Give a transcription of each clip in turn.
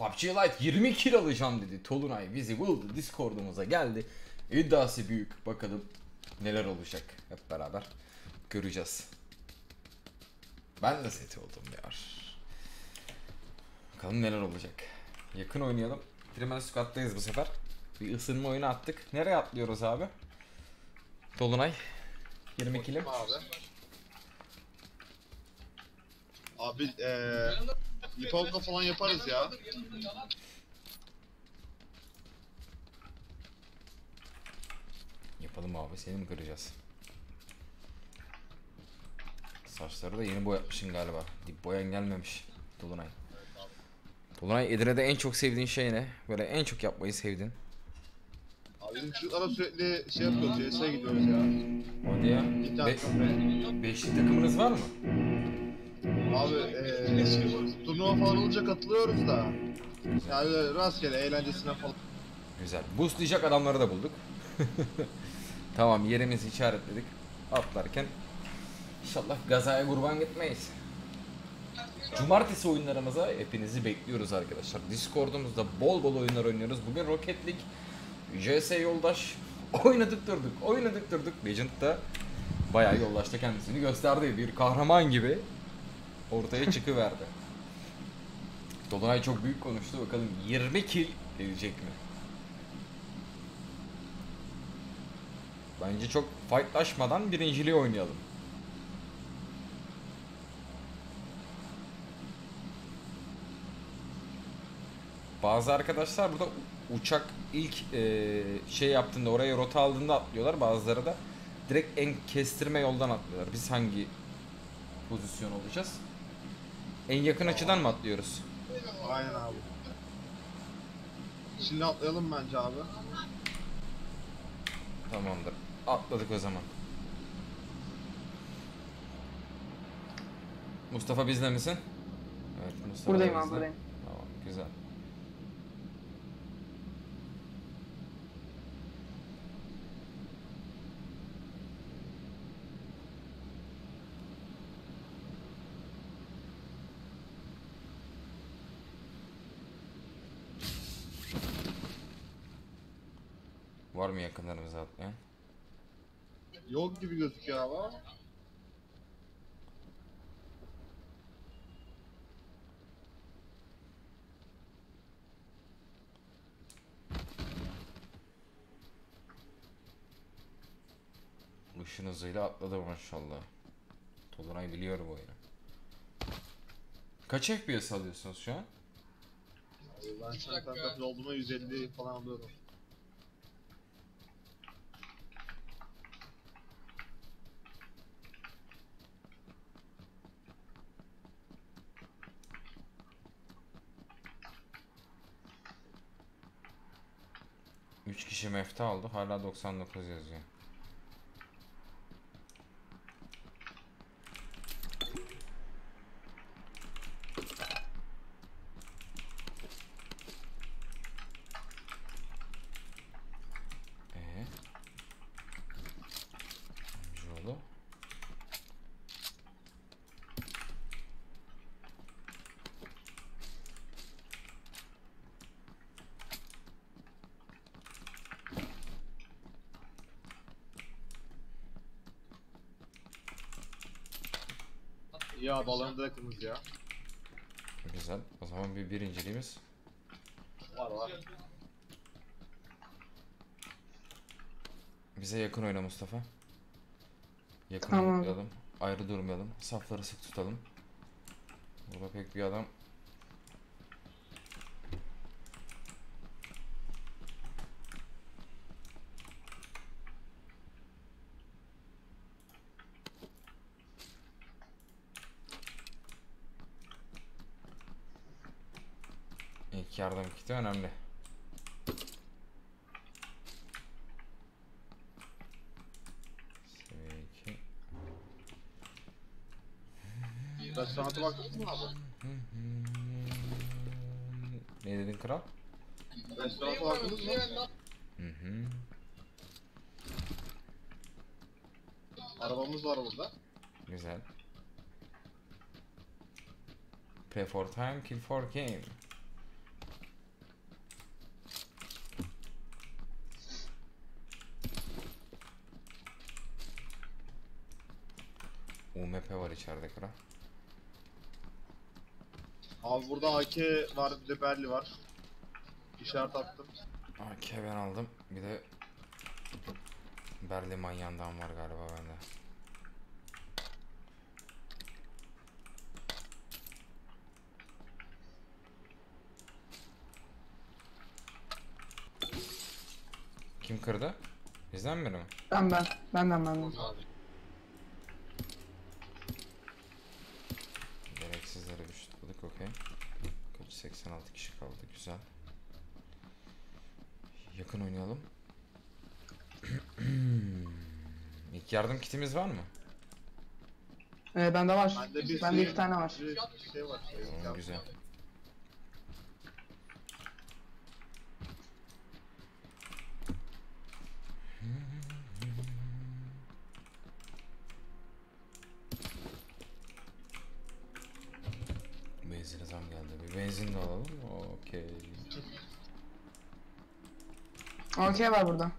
PUBG Lite 20 kill alacağım dedi. Tolunay bizi buldu. Discord'umuza geldi. İddiası büyük. Bakalım neler olacak. Hep beraber göreceğiz. Ben de seti oldum ya. Bakalım neler olacak. Yakın oynayalım. Primal Squad'dayız bu sefer. Bir ısınma oyunu attık. Nereye atlıyoruz abi? Dolunay 20 kilim. Abi Lipovka falan yaparız ya. Yapalım abi, seni mi kıracağız? Saçları da yeni boyatmışsın galiba. Dip boyan gelmemiş Dolunay. Dolunay, Edirne'de en çok sevdiğin şey ne? Böyle en çok yapmayı sevdiğin. Abi bizim çocuklara sürekli şey yapıyoruz, CS'e gidiyoruz ya. Hadi ya. Beşli takımınız var mı? Abi turnuva falan olunca katılıyoruz da. Yani rastgele eğlencesine falan. Güzel. Boostlayacak adamları da bulduk. Tamam, yerimizi işaretledik. Atlarken İnşallah gazaya kurban gitmeyiz. Cumartesi oyunlarımıza hepinizi bekliyoruz arkadaşlar. Discord'umuzda bol bol oyunlar oynuyoruz. Bugün Rocket League, CS yoldaş oynadık durduk. Legend da bayağı yoldaşta kendisini gösterdi. Bir kahraman gibi ortaya çıkıverdi. Dolunay çok büyük konuştu. Bakalım 20 kill gelecek mi? Bence çok fightlaşmadan birinciliği oynayalım. Bazı arkadaşlar burada uçak ilk şey yaptığında, oraya rota aldığında atlıyorlar. Bazıları da direkt en kestirme yoldan atlıyorlar. Biz hangi pozisyon olacağız? En yakın açıdan mı atlıyoruz? Aynen abi. Şimdi atlayalım bence abi. Tamamdır. Atladık o zaman. Mustafa bizle misin? Evet, Mustafa Buradayım bizle. abi, buradayım. Tamam, güzel. Var mı yakınlarımıza atlayan? Yok gibi gözüküyor abi. Işın hızıyla atladı maşallah. Tolunay biliyor bu oyunu. Kaç FPS alıyorsunuz şu an? Ben şampiyon kapı olduğuma 150 falan alıyorum. Üç kişi mefta aldı. Hala 99 yazıyor. Amcaoğlu. İyi abi alanında yakınız ya. Güzel. O zaman bir birinciliğimiz. Var. Bize yakın oyna Mustafa. Yakın Tamam. oynayalım. Ayrı durmayalım. Safları sık tutalım. Burada pek bir adam. İlk yardım kiti önemli. Seviye 2. Restoranta baktınız mı abi? Ne dedin kral? Restoranta baktınız mı? Hı hı. Arabamız var burada. Güzel. Play for time, kill for game. AWP var içeride kral. Abi burada AK var, bir de Berli var. İşaret attım. AK ben aldım. Bir de Berli manyağından var galiba bende. Kim kırdı? Bizden biri mi? Benden. Gereksizlere düştük, okey. Kaç 86 kişi kaldı, güzel. Yakın oynayalım. İlk yardım kitimiz var mı? Bende var. Bende bir Bende 2 tane var. Bir şey var. Oo, güzel. Benzine zam geldi. Bir benzin de alalım. Okey. AK var burada.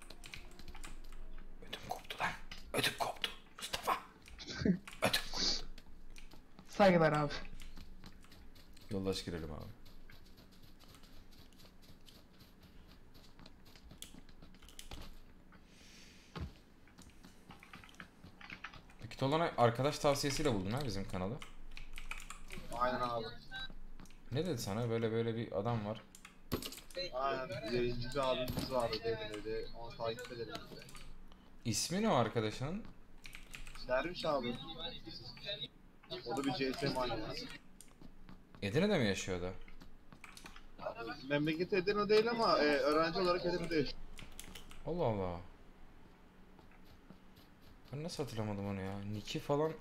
Ödüm koptu lan. Ödüm koptu. Mustafa. Ödüm koptu. Saygılar abi. Yoldaş girelim abi. Peki Tolan'a arkadaş tavsiyesiyle buldun ha bizim kanalı. Aynen abi. Ne dedi sana? Böyle bir adam var. Aynen. Yayıncı bir abimiz vardı dedi. Onu takip edelim dedi. İsmi ne o arkadaşının? Derviş abi. O da bir CS manyağı. Edirne'de mi yaşıyordu? Memleketi Edirne değil ama öğrenci olarak Edirne'de yaşıyor. Allah Allah. Ben nasıl hatırlamadım onu ya? Nick'i falan.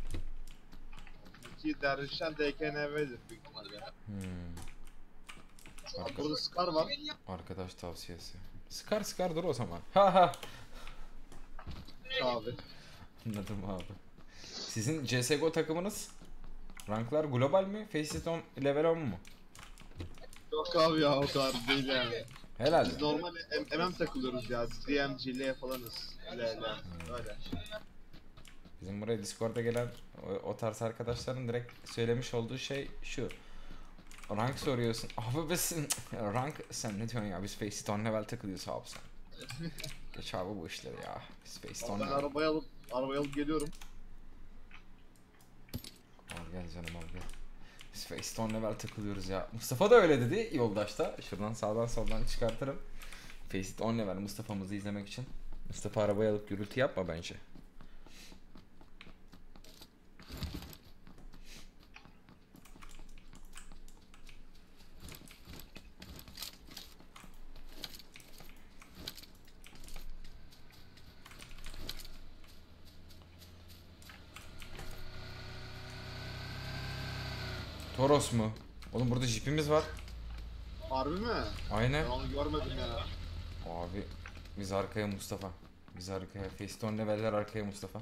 Ki Dervişen DKNV'dir büyük ihtimalle. Abi burada Scar var. Arkadaş tavsiyesi. Sıkar dur o zaman. Ha ha. Abi. Anladım abi. Sizin CSGO takımınız ranklar global mi? Faceit 10 level 10 mu? Yok abi ya, o kadar değil yani. Helal. Biz normal MM takılıyoruz ya. DMG, L falanız. Öyle. Bizim buraya Discord'a gelen o tarz arkadaşların direkt söylemiş olduğu şey şu. Rank soruyorsun. Abi biz rank sen ne diyorsun ya? Biz Faceit 10 level takılıyoruz abi sen. Geç abi bu işleri ya. Biz Faceit 10 Ben level. arabayı alıp geliyorum. Al gel canım al gel. Biz Faceit 10 level takılıyoruz ya. Mustafa da öyle dedi yoldaşta. Şuradan sağdan soldan çıkartırım. Faceit 10 level Mustafa'mızı izlemek için. Mustafa arabayı alıp gürültü yapma bence. Toros mu? Oğlum burada jipimiz var. Harbi mi? Aynen. Ben onu görmedim ya. Abi biz arkaya Mustafa. Biz arkaya. Faceit 10 leveller arkaya Mustafa.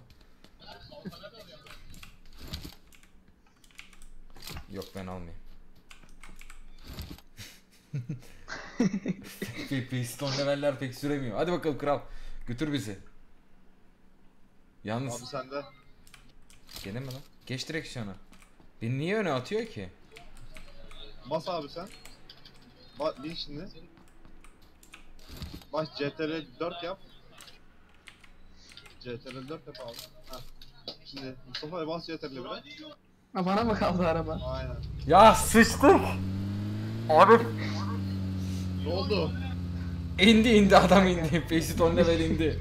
Yok ben almayayım. Faceit 10 leveller pek süremiyor. Hadi bakalım kral. Götür bizi. Yalnız Abi sen de. gene mi lan? Geç direksiyona. Beni niye öne atıyor ki? Bas abi sen. Bin şimdi. Bas CTRL 4 yap. CTRL 4 yap abi. Heh. Şimdi Mustafa bas CTRL 1'e. Ha, bana mı kaldı araba? Aynen. Ya sıçtık. Abi Ne oldu? indi adam indi. Faceit 10 level indi.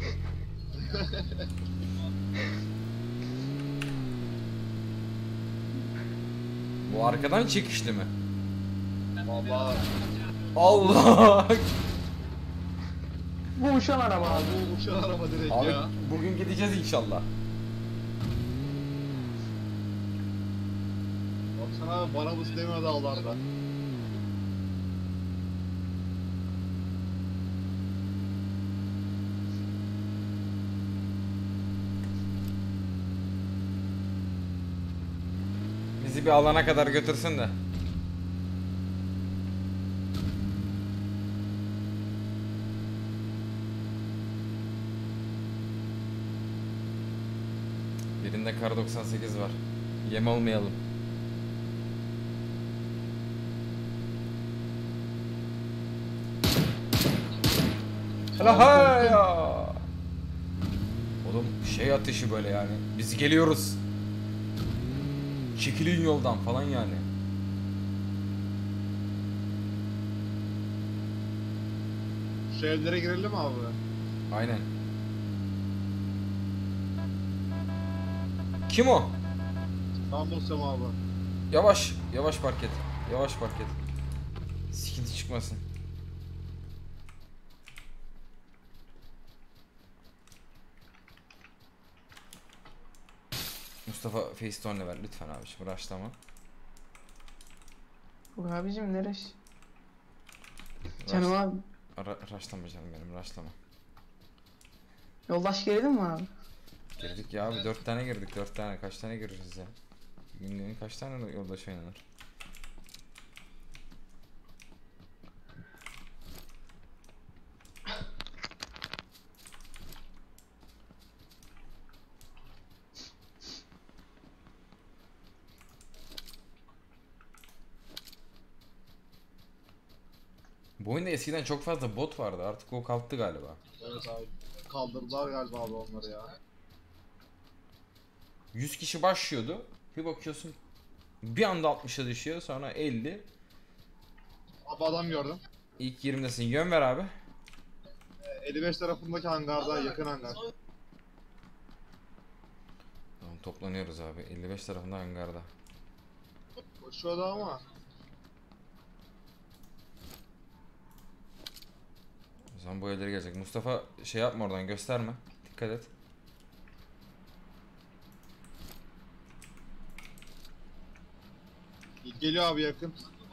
Bu arkadan çekişli mi? Vallahi Allah! Bu uçan araba abi. bu uçan araba direkt Abi ya. bugün gideceğiz inşallah. Baksana bana bu istemiyor dağlarda. Bizi bir alana kadar götürsün de. Birinde kar 98 var. Yem olmayalım. Hala ya. Oğlum şey ateşi böyle yani. Biz geliyoruz. Çekilin yoldan falan yani. Şu evlere girelim mi abi? Aynen. Kim o? Ben bulsam abi. Yavaş, yavaş park et. Yavaş park et. Sıkıntı çıkmasın. Mustafa Facestone'le ver lütfen abiciğim, rushlama. Bu abicim neresi? Canım abi. Rushlama canım benim, rushlama. Yoldaş girelim mi abi? Girdik ya abi, 4 tane girdik, 4 tane, kaç tane gireceğiz ya? Günlüğün kaç tane yoldaş oynanır? Bu oyunda eskiden çok fazla bot vardı, artık o kalktı galiba. Evet abi. Kaldırdılar galiba abi onları ya. 100 kişi başlıyordu, bir bakıyorsun bir anda 60'a düşüyor, sonra 50. Abi adam gördüm. İlk 20'desin, yön ver abi. 55 tarafındaki hangarda, yakın hangar. Tamam, toplanıyoruz abi, 55 tarafında hangarda. Koşuyordu ama. O zaman bu evlere gelecek. Mustafa şey yapma, oradan gösterme, dikkat et. Geliyor abi yakın.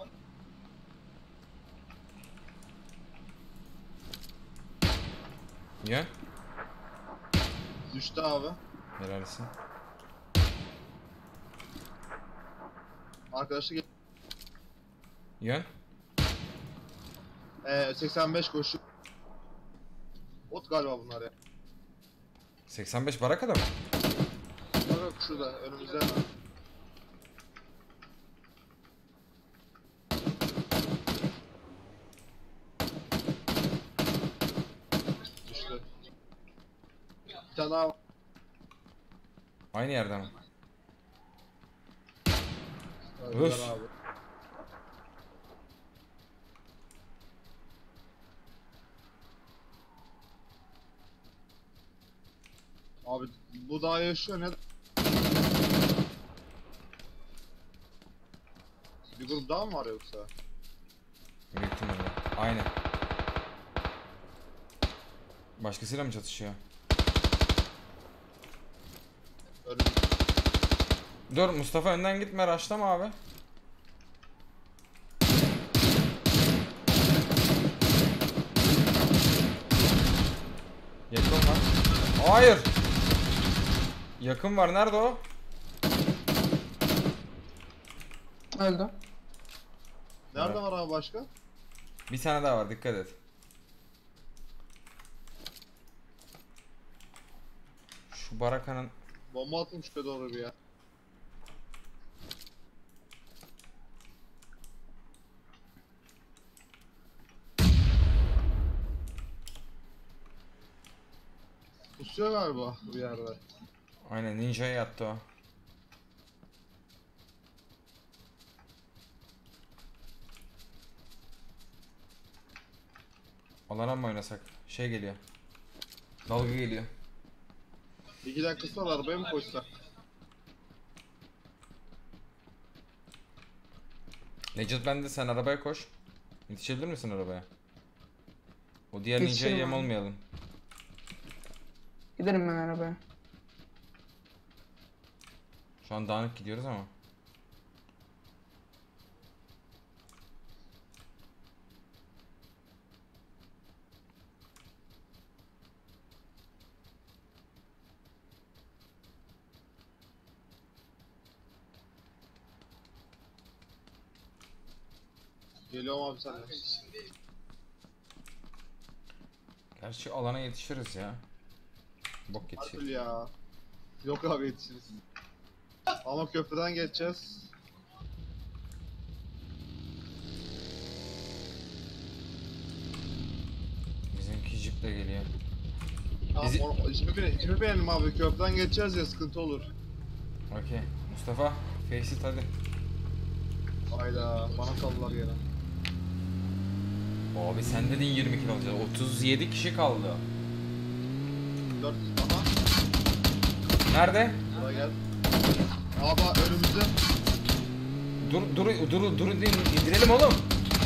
Yön. Düştü abi. Helalsin. Arkadaşı Yön. 85 koşu. Bot galiba bunlar ya. 85 barakada mı? Bak şurada önümüzde hemen. Düştü. Bir tane daha var. Aynı yerde mi? Öldüler Öf. abi. Abi bu daha yaşıyor ne? Bir grup daha mı var yoksa? Büyük ihtimalle. Aynen. Başkasıyla mı çatışıyor? Önümüzde. Dur Mustafa, önden gitme, rushlama abi. Yakın var. Hayır. Yakın var, nerede o? Öldü. Nerede Evet. var abi başka? Bir tane daha var, dikkat et. Şu barakanın... Bomba atmış şuraya doğru bir ya. Pusuyor galiba bir yerde. Aynen, ninja'ya yattı o. Alana mı oynasak? Şey geliyor. Dalga geliyor. 2 dakikası var arabaya mı koşsa? Necdet bende, sen arabaya koş. Yetişebilir misin arabaya? O diğer ninja'ya Yetişirim yem abi. olmayalım. Giderim ben arabaya. Şu an dağınık gidiyoruz ama. Geliyorum abi senle. Gerçi alana yetişiriz ya. Bok yetişir. Harbi ya. Yok abi yetişiriz. Ama köprüden geçeceğiz. Bizimki jip de geliyor. Tamam, içime beğenelim abi. Köprüden geçeceğiz ya, sıkıntı olur. Okey. Mustafa, face it hadi. Hayda, bana saldılar gene. Abi sen dedin 20 kilo alacağız. 37 kişi kaldı. 4 aha. Nerede? Buraya gel. Abi önümüzde. Dur indirelim oğlum.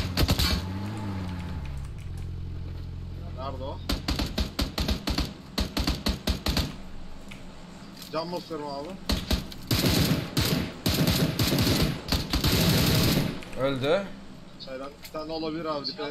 Nerede o? Cam basıyorum abi. Öldü. Çaydan bir tane olabilir abi, dikkat et.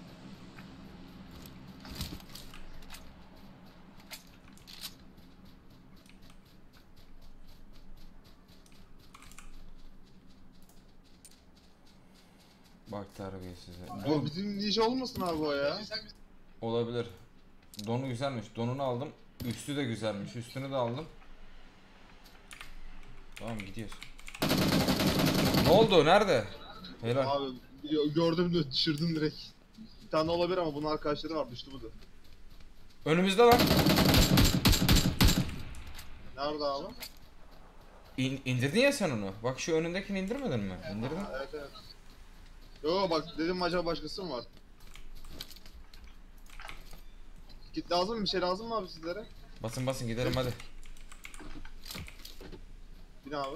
Bak terbiyesize. Dur. Bizim iş olmasın abi o ya. Olabilir. Donu güzelmiş. Donunu aldım. Üstü de güzelmiş. Üstünü de aldım. Tamam gidiyoruz. Ne oldu? Nerede? Helal. Abi gördüm de düşürdüm direkt. Bir tane olabilir ama bunun arkadaşları var, düştü bu da. Önümüzde lan. Nerede abi? İndirdin ya sen onu. Bak şu önündekini indirmedin mi? İndirdin. Evet evet. Yo bak dedim, acaba başkası mı var? Git, lazım mı, bir şey lazım mı abi sizlere? Basın gidelim hadi. Bin abi.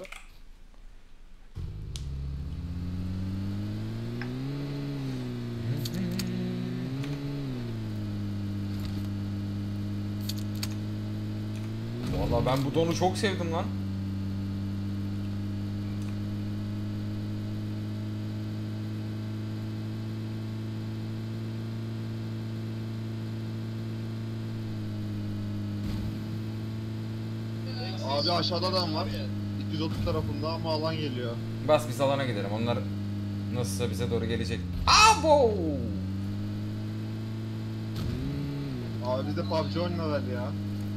Vallahi ben bu donu çok sevdim lan. Abi aşağıda adam var. 230 tarafında ama alan geliyor. Bas biz alana gidelim. Onlar nasılsa bize doğru gelecek. Abo! Abi biz de PUBG oynayalım ya.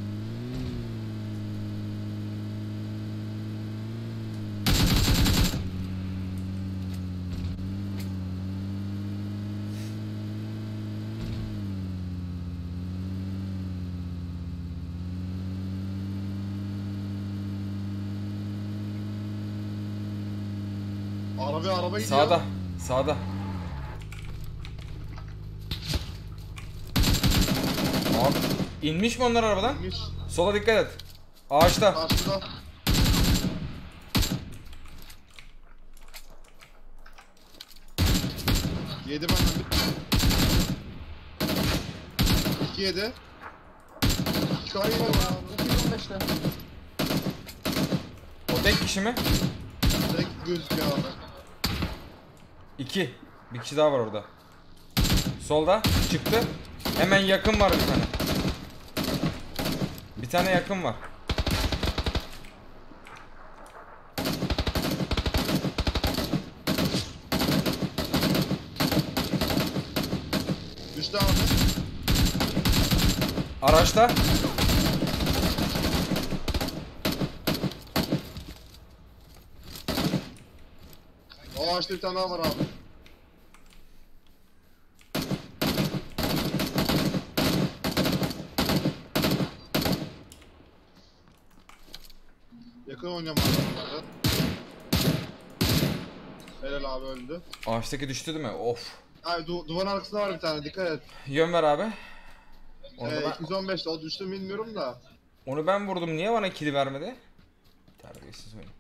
Araba gidiyor. Sağda. Sağda. Abi inmiş mi onlar arabadan? İnmiş. Sola dikkat et. Ağaçta. Karşıda. Yedi benden bir. 2 yedi. 2 yedi abi. 215'te. O tek kişi mi? Tek gözüküyor abi. 2. Bir kişi daha var orada. Solda çıktı. Hemen yakın var bir tane. Bir tane yakın var. Düştü abi. Araçta. O ağaçta bir tane daha var abi. Yakın oynuyorum abi. Helal abi, öldü. Ağaçtaki düştü değil mi? Of. Abi duvarın arkasında var bir tane, dikkat et. Yön ver abi. Onu, da ben, 215'te o düştü mü bilmiyorum da. onu ben vurdum. Niye bana kili vermedi? Terbiyesiz oyun.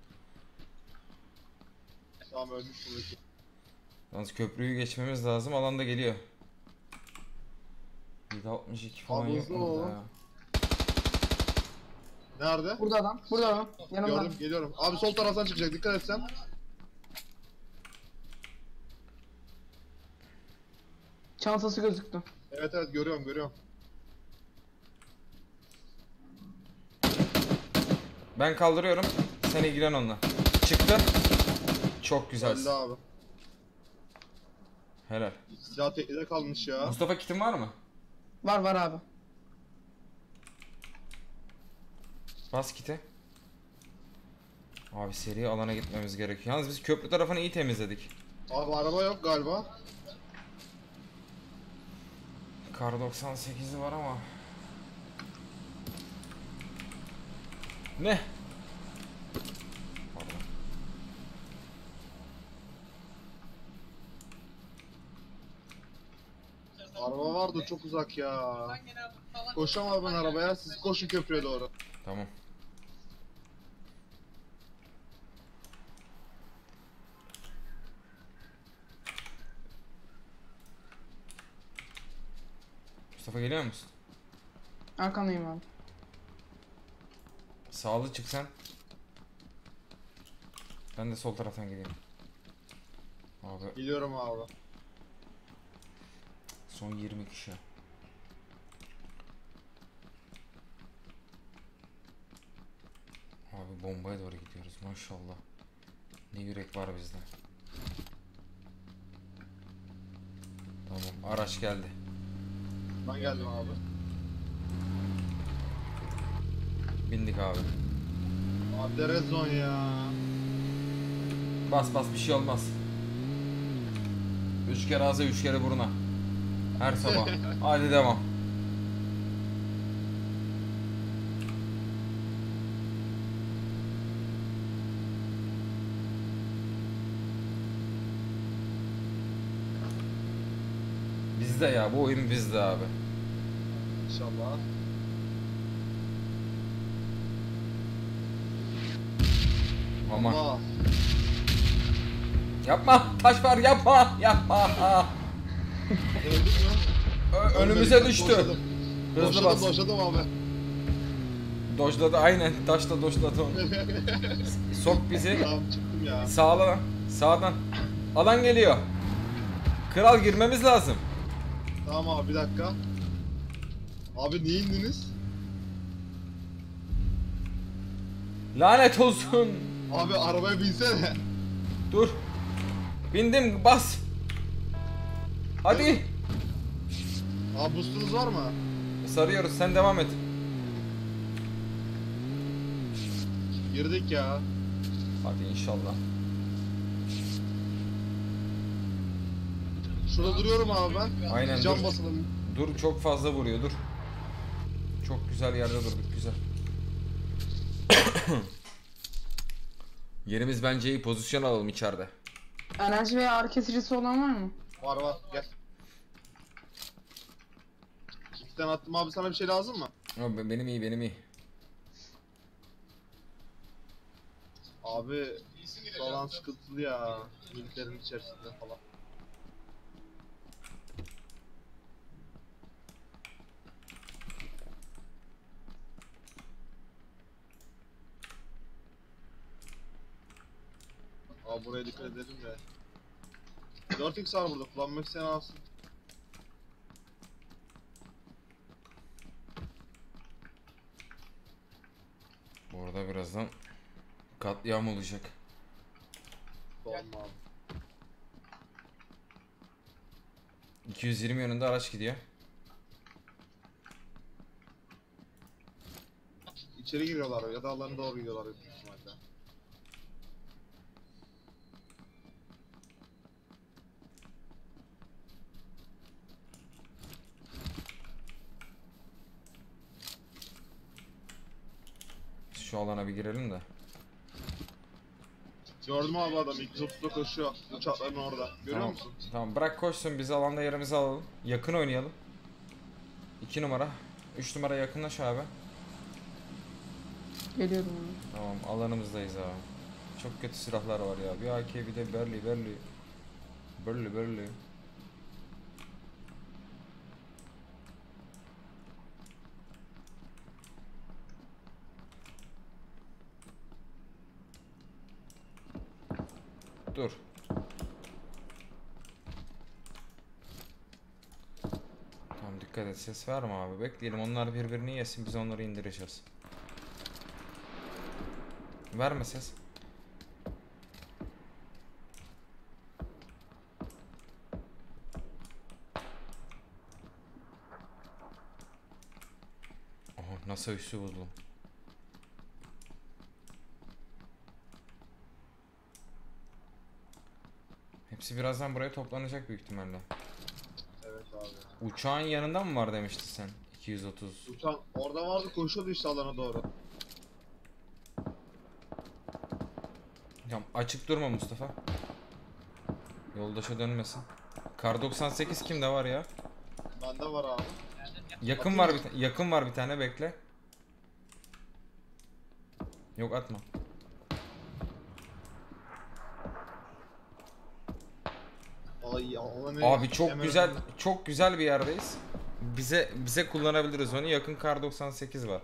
Tamam, ölmüş buradaki. Yalnız köprüyü geçmemiz lazım. Alanda geliyor. 762 falan Abi yok hızlı mu ol. burada ya? Nerede? Burada adam. Burada adam. Yanımda. Gördüm, geliyorum. Abi sol taraftan çıkacak, dikkat et sen. Çantası gözüktü. Evet evet, görüyorum. Ben kaldırıyorum. Sen ilgilen onunla. Çıktı. Çok güzel. Öldü abi. Helal. Silah teknede kalmış ya. Mustafa kitin var mı? Var abi. Bas kiti. Abi seri alana gitmemiz gerekiyor. Yalnız biz köprü tarafını iyi temizledik. Abi araba yok galiba. Kar 98'i var ama. Ne? Pardon. Araba vardı çok uzak ya. Koşamam ben arabaya, siz koşun köprüye doğru. Tamam. Mustafa geliyor musun? Arkandayım abi. Sağlı çık sen. Ben de sol taraftan gideyim. Abi Biliyorum abi. son 20 kişi. Abi bombaya doğru gidiyoruz maşallah. Ne yürek var bizde. Tamam araç geldi. Ben geldim abi. Bindik abi. Abi de red zone ya. Bas bas bir şey olmaz. 3 kere ağza 3 kere buruna. Her sabah. Hadi devam. Bizde ya bu oyun bizde abi. İnşallah. Aman. Allah. Yapma taş var yapma yapma. Öldük mü? Önümüze Ölmedik, düştü. doşladım. Hızlı bas. Doşladım abi. Dojladı aynen taşla dojladı onu. Sok bizi Tamam çıktım ya. sağdan sağdan. Alan geliyor. Kral girmemiz lazım. Tamam abi bir dakika. Abi niye indiniz? Lanet olsun. Abi arabaya binsene. Dur. Bindim bas. Hadi. Abi boostunuz var mı? Sarıyoruz sen devam et. Girdik ya. Hadi inşallah. Şurada duruyorum abi ben. Aynen Cam dur. basalım. Dur çok fazla vuruyor dur. Çok güzel yerde durduk güzel. Yerimiz bence iyi pozisyon alalım içeride. Enerji veya ağrı kesicisi olan var mı? Var var gel. İki tane attım abi, sana bir şey lazım mı? Ama benim iyi benim iyi. Abi falan sıkıntılı ya. Militerin içerisinde falan. Abi buraya dikkat edelim de. 4x var burada, kullanmak isteyen alsın. Orada birazdan katliam olacak. Sorma abi. 220 yönünde araç gidiyor. İçeri giriyorlar ya da alanına doğru gidiyorlar büyük ihtimalle. Şu alana bir girelim de. Gördüm abi adam 230'da koşuyor. Uçakların orada. Görüyor Tamam. musun? Tamam bırak koşsun biz alanda yerimizi alalım. Yakın oynayalım. 2 numara. 3 numara yakınlaş abi. Geliyorum abi. Tamam alanımızdayız abi. Çok kötü silahlar var ya. Bir AK bir de Berli. Berli. Dur. Tamam dikkat et ses verme abi. Bekleyelim onlar birbirini yesin biz onları indireceğiz. Verme ses. Aha nasıl üstü buldum. Hepsi birazdan buraya toplanacak büyük ihtimalle. Evet abi. Uçağın yanında mı var demiştin sen? 230. Uçan orada vardı, koşuyordu işte alana doğru. Ya açık durma Mustafa. Yoldaşa dönmesin. Kar 98 kimde var ya? Bende var abi. Yakın var yakın var bir tane, bekle. Yok, atma. Ay, Abi çok güzel, çok güzel bir yerdeyiz. Bize kullanabiliriz onu. Yakın kar 98 var.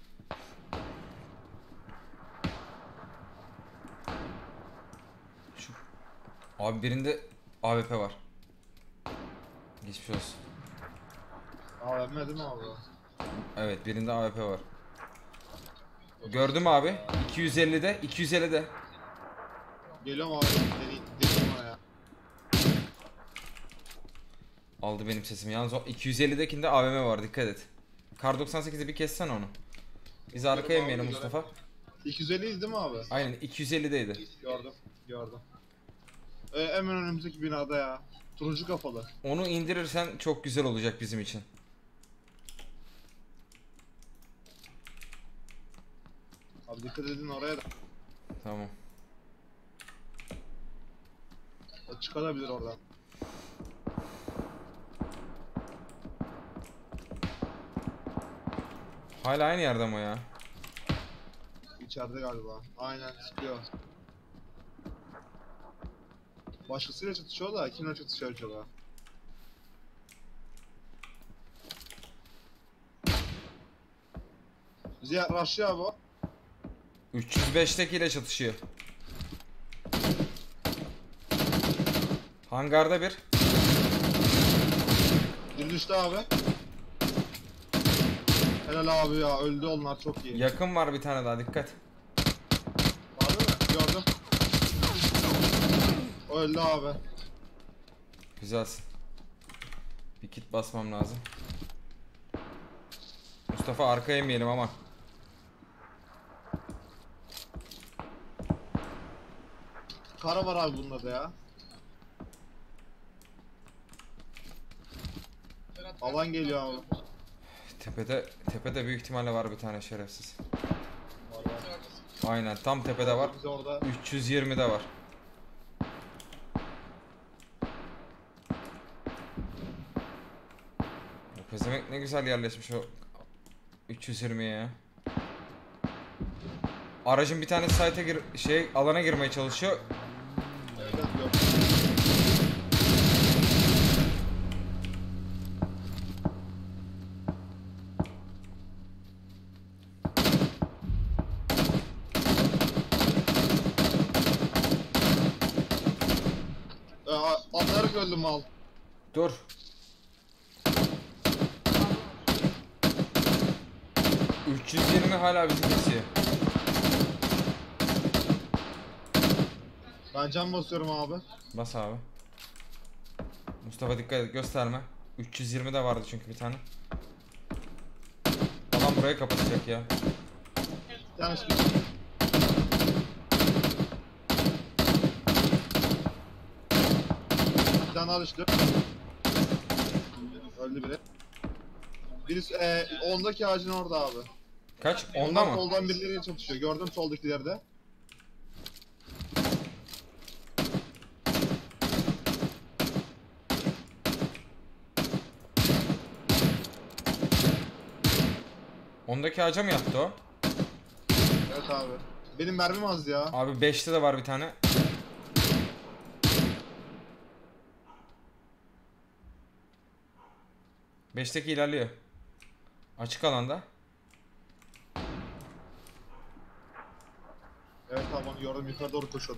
Şu. Abi birinde AWP var. Geçmiş olsun. AVM değil mi abi? Evet, birinde AWP var. Gördüm abi. 250'de, 250'de. Geliyorum abi. Deneyim bana ya. Aldı benim sesimi. Yalnız o 250'dekinde AVM var, dikkat et. Kar 98'i bir kessen onu. Biz arkaya inmeyelim Mustafa. 250 değil mi abi? Aynen 250'deydi. Gördüm. Hemen önümüzdeki binada ya. Turuncu kafalı. Onu indirirsen çok güzel olacak bizim için. Abi dikkat edin oraya da. Tamam. O çıkabilir oradan. Hala aynı yerde mi o ya? İçeride galiba. Aynen çıkıyor. Başkasıyla çatışıyor da kimle çatışıyor acaba? Bizi rushlıyor abi o. 305'tekiyle çatışıyor. Hangarda bir. Bir düştü abi. Helal abi ya, öldü onlar, çok iyi. Yakın var bir tane daha, dikkat. Var değil mi? Gördüm. Öldü abi. Güzelsin. Bir kit basmam lazım. Mustafa arkaya inmeyelim ama. Kara var abi bunda da ya. Alan geliyor abi. Tepede büyük ihtimalle var bir tane şerefsiz. Var var. Aynen tam tepede var. Biz orada 320'de var. O pezevenk ne güzel yerleşmiş o 320'ye ya. Aracın bir tane alana girmeye çalışıyor. evet, gördüm. Atlayarak öldüm mal. Dur. ...320 hala bizi kesiyor. Ben can basıyorum abi. Bas abi. Mustafa dikkat et, gösterme. 320 de vardı çünkü bir tane. Adam burayı kapatacak ya. Yani bir tane daha düştü. Öldü biri. Birisi 10'daki ağacın orada abi. Kaç? Onda Onlar mı? soldan birileriyle çatışıyor. Gördüm soldakileri de. Ondaki ağaca mı yattı o? Evet abi. Benim mermim az ya. Abi 5'te de var bir tane. Beşteki ilerliyor. Açık alanda. Evet abi, onu gördüm, yukarı doğru koşuyordu.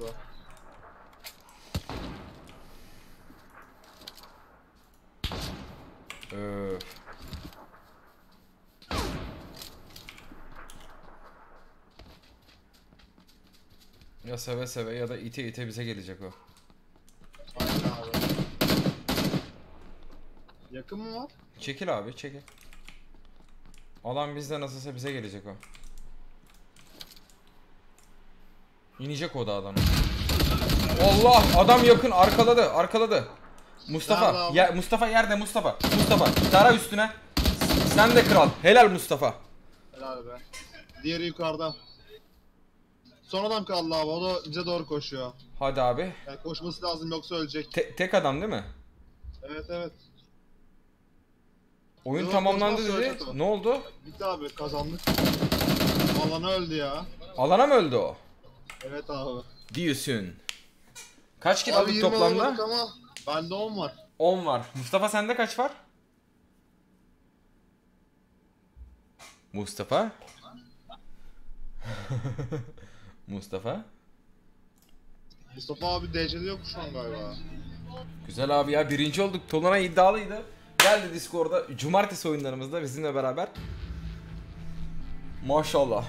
Öf. Ya seve seve ya da ite ite bize gelecek o. Aynen abi. Yakın mı var? Çekil abi, çekil. Alan bizde, nasılsa bize gelecek o. İnecek o dağdan. Allah, adam yakın, arkaladı. Mustafa, Nerede abi? Mustafa yerde, Mustafa. Tara üstüne. Sen de kral. Helal Mustafa. Helal be. Diğeri yukarıda. Son adam kaldı abi. O da bize doğru koşuyor. Hadi abi. Yani koşması lazım yoksa ölecek. Tek adam değil mi? Evet. Oyun Yok, tamamlandı koşmaz, dedi. ölecek o. Ne oldu? Bitti abi, kazandık. Alana öldü ya. Alana mı öldü o? Evet abi. Diyorsun. Kaç kill Abi aldık 20 toplamda? alamadık ama bende 10 var. 10 var. Mustafa sende kaç var? Mustafa? Mustafa? Mustafa abi DC'de yok şu an galiba. Güzel abi ya, birinci olduk. Tolunay iddialıydı. Geldi Discord'da cumartesi oyunlarımızda bizimle beraber. Maşallah.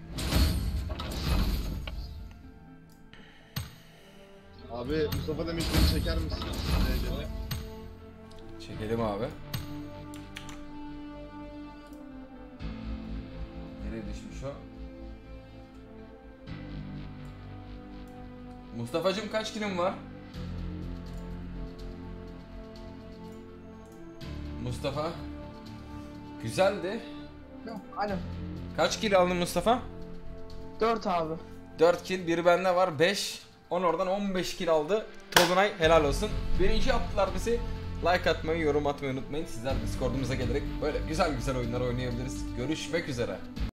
Abi Mustafa Demirci'yi çeker misin? DC'de. Çekelim abi. Nereye düşmüş o? Mustafa'cığım kaç kilim var? Mustafa. Güzeldi. Yok, alo. Kaç kill aldın Mustafa? 4 abi. 4 kill, biri bende var, 5. 10 oradan 15 kill aldı. Tolunay helal olsun. Birinci yaptılar bizi. Like atmayı, yorum atmayı unutmayın. Sizler Discord'umuza gelerek böyle güzel oyunlar oynayabiliriz. Görüşmek üzere.